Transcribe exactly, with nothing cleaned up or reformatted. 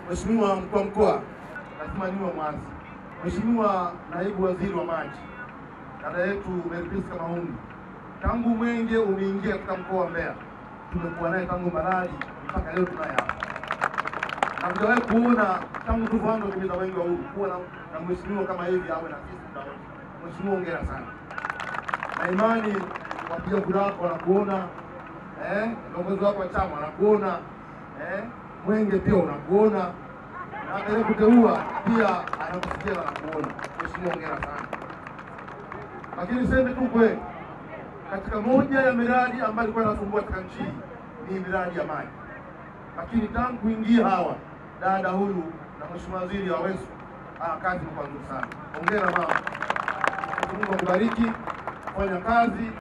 Mheshimiwa mkuu wa mkoa, lazima niwe mwanzo. Mheshimiwa naibu waziri wa maji, dada yetu kama huyu, tangu Mwenge umeingia katika mkoa wa Mbeya, tumekuwa naye tangu Malali mpaka leo tunaye hapa. Na mjawahi kuona tangu tuanze kumiza Mwenge wa Uhuru kuwa na, na mheshimiwa kama hivi awe na sisi ndio. Mheshimiwa, hongera sana. Na imani wapiga kura wako wanakuona, eh, viongozi wako wa chama wanakuona, eh, Mwenge pia unakuona. Na ile kuteua pia anakusikia na kuona. Mheshimiwa, hongera sana. Lakini sema tu kweli, katika moja ya miradi ambayo ilikuwa inasumbua katika nchi ni miradi ya maji. Lakini tangu kuingia hawa dada huyu na mheshimiwa waziri wa Wesu, ah, kazi kwa nzuri sana. Hongera mama. Mungu akubariki, fanya kazi.